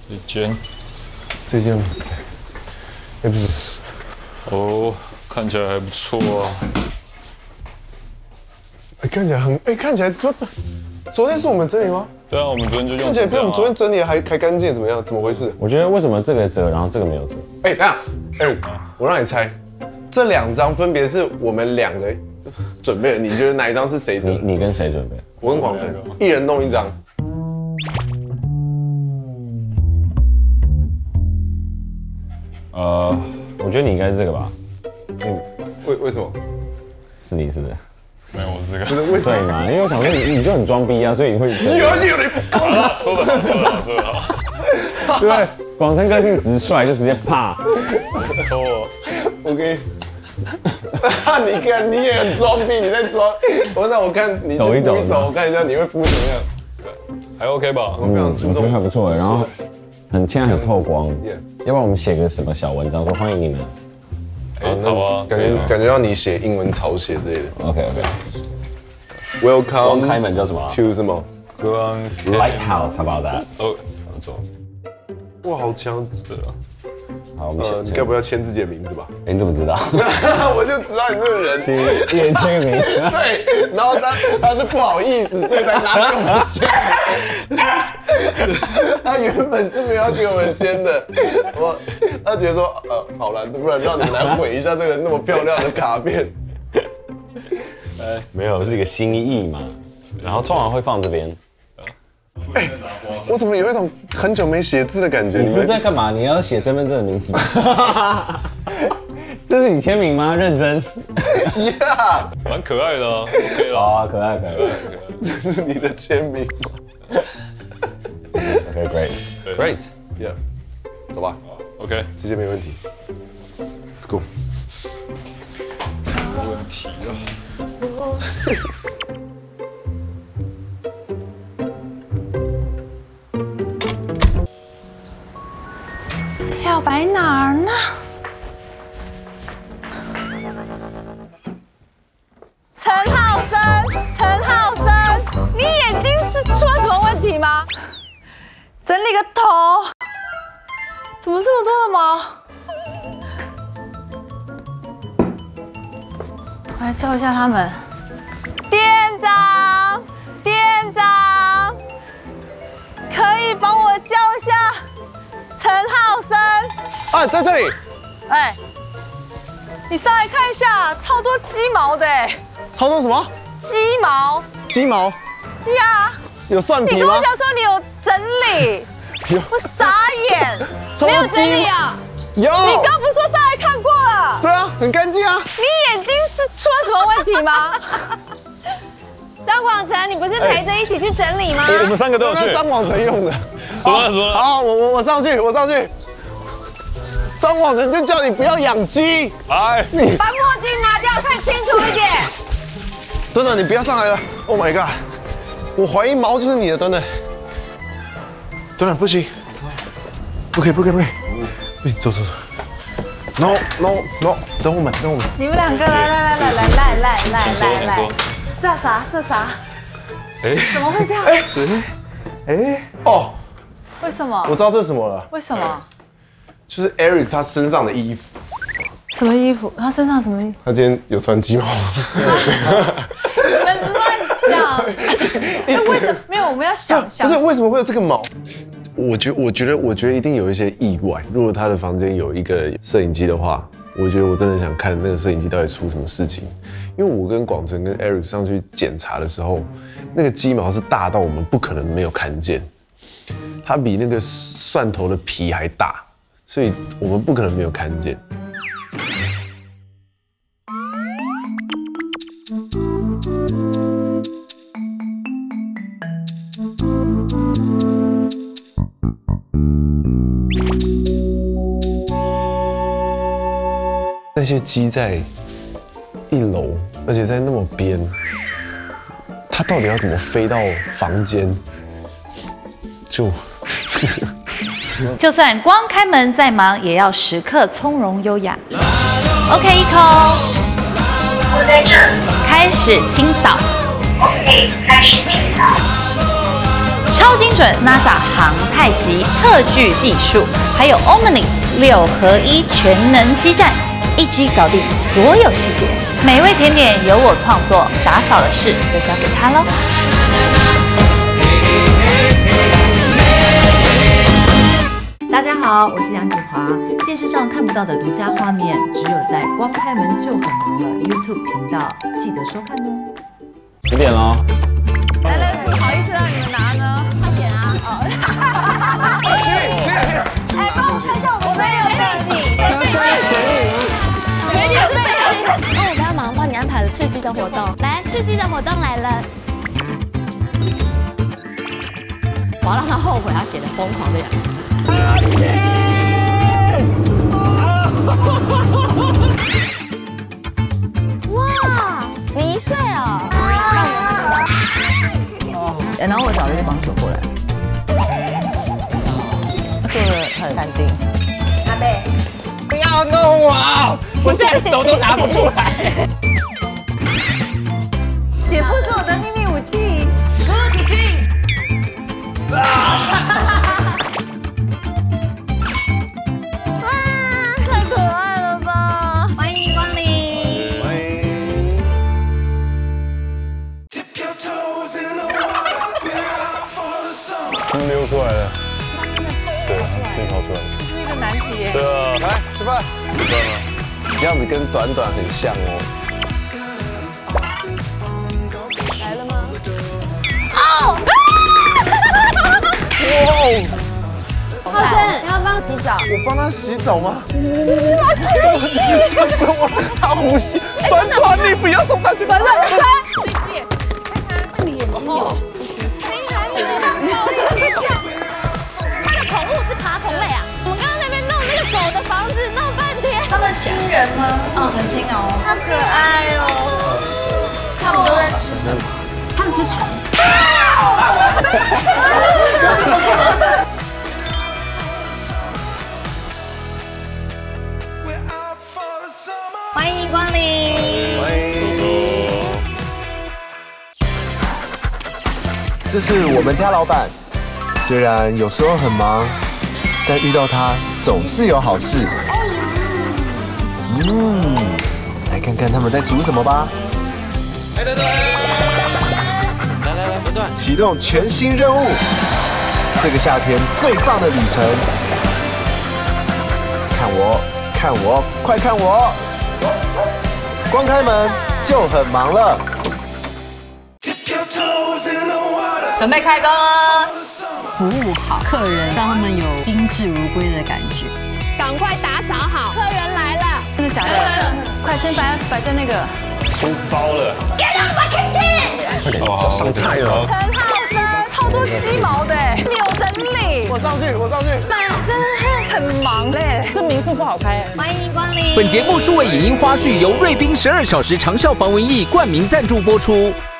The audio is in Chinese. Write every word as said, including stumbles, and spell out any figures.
这间， 这间，哎不是， 哦，看起来还不错啊。 哎看起来很，哎看起来昨昨天是我们整理吗？ 对啊，我们昨天就用。 看起来比我们昨天整理还还干净，怎么样？怎么回事？ 我觉得为什么这个折，然后这个没有折？ 哎，等下，哎，我让你猜，这两张分别是我们两个准备的，你觉得哪一张是谁折？ 你你跟谁准备？ 我跟广成，一人弄一张。 呃，我觉得你应该是这个吧？ 嗯，为为什么？ 是你是不是？ 没有，我是这个。 不是为什么？ 对嘛？因为我想说你你就很装逼啊，所以你会。 有有你好了，说的好，说的好，说的好。 对不对？广成个性直率，就直接啪。 抽我。 我给你。你看，你也很装逼，你在装。我那我看你去扶一手，我看一下你会扶怎么样？ 还 OK 吧？ 我非常注重， 我觉得还不错，然后很现在很透光。要不然我们写个什么小文章，说欢迎你们。 哎，好啊， 感觉感觉要你写英文草写之类的。 OK OK。 Welcome。 光开门叫什么 ？To 什么 ？Lighthouse，how about that？ 哦，不错。 哇，好强！ 对啊。 好，我们写。 你该不会要签自己的名字吧？ 哎，你怎么知道？ 我就知道你这个人。 也签个名。 对，然后他他是不好意思，所以才拿给我们签。他原本是没有要给我们签的，我他觉得说，呃，好了，不然让你们来毁一下这个那么漂亮的卡片。 哎，没有，是一个心意嘛。然后通常会放这边。 哎，我怎么有一种很久没写字的感觉？ 你是在干嘛？你要写身份证的名字吗？这是你签名吗？认真。 呀， 蛮可爱的啊 ，OK 了。 好啊，可爱可爱可爱。 这是你的签名。 OK great great yeah， 走吧。 OK， 这些没问题。Let's go。 没问题了。 要摆哪儿呢？陈浩生，陈浩生，你眼睛是出了什么问题吗？整理个头，怎么这么多的毛？我来叫一下他们。店长，店长，可以帮我叫一下陈浩生。 啊，在这里。 哎，你上来看一下，超多鸡毛的哎。 超多什么？ 鸡毛。 鸡毛。 呀。 有蒜皮吗？ 你跟我讲说你有整理，我傻眼。没有整理啊？ 有。 你刚不是说上来看过了？ 对啊，很干净啊。 你眼睛是出了什么问题吗？ 张广成，你不是陪着一起去整理吗？ 我们三个都有去。 张广成用的。 怎么了？怎么了？ 好，我我我上去，我上去。张广成就叫你不要养鸡。 哎， 你把墨镜拿掉，看清楚一点。 等等，你不要上来了。Oh my god！ 我怀疑毛就是你的，等等。等等，不行，不可以，不可以，不可以，不行，走走走。No no no， 等我们，等我们。 你们两个来来来来来来来来来来，这啥这啥？ 哎， 怎么会这样？ 哎，哎，哦， 为什么？ 我知道这是什么了。 为什么？ 就是 Eric 他身上的衣服。 什么衣服？他身上什么衣服？ 他今天有穿鸡毛。 你们乱讲！为什么没有？我们要想想。 不是为什么会有这个毛？我觉我觉得我觉得一定有一些意外。如果他的房间有一个摄影机的话，我觉得我真的想看那个摄影机到底出什么事情。因为我跟广成跟 Eric 上去检查的时候，那个鸡毛是大到我们不可能没有看见，它比那个蒜头的皮还大，所以我们不可能没有看见。那些鸡在一楼，而且在那么边，它到底要怎么飞到房间？就就算光开门再忙，也要时刻从容优雅。OK， 一口， 我在这， 开始清扫。 OK， 开始清扫。 超精准 NASA 航太级测距技术，还有 Omni 六合一全能基站，一机搞定所有细节。美味甜点由我创作，打扫的事就交给他喽。 大家好，我是杨锦华。电视上看不到的独家画面，只有在光开门就很忙了 YouTube 频道，记得收看哦。 十点喽。 来来，不好意思让你们拿呢，快点啊！哦， 行行行， 哎，帮我看一下我们这有背景，背景，背景， 那我帮忙帮你安排了刺激的活动，来，刺激的活动来了。我要让他后悔他写的疯狂的样子。哇，你一岁哦！ 然后我找了一个帮手过来，做的很淡定。 阿贝， 不要弄我，我现在手都拿不出来。 姐夫是我的秘密武器，哥子君。 哇，太可爱了吧！欢迎光临。 欢迎。 他们溜出来了。对，他们自己跑出来了。 这是一个难题耶。 对啊， 来吃饭， 吃饭了。 这样子跟短短很像哦。 来了吗？ 哇浩森，你要帮我洗澡？ 我帮他洗澡吗？想着我，他呼吸。短短，你不要送他去。短短， 姐姐， 宠物是爬虫类啊！我们刚刚那边弄那个狗的房子，弄半天。 他们亲人吗？哦，很亲哦，好可爱哦。他们都在吃什么？他们吃虫。 欢迎光临。 欢迎。 这是我们家老板，虽然有时候很忙，但遇到他总是有好事。嗯，来看看他们在煮什么吧。 来来来，来来来，不断。 启动全新任务，这个夏天最棒的旅程。看我，看我，快看我！光开门就很忙了。 准备开工了。服务好客人，让他们有宾至如归的感觉。 赶快打扫好，客人来了。 真的假的？快先摆摆在那个。 出包了。 Get out my kitchen！ 快点，要上菜了。 陈浩生，超多鸡毛的，你有整理。 我上去，我上去。 满身黑，很忙嘞。这民宿不好开。 欢迎光临。 本节目数位影音花絮由瑞宾十二小时长效防蚊液冠名赞助播出。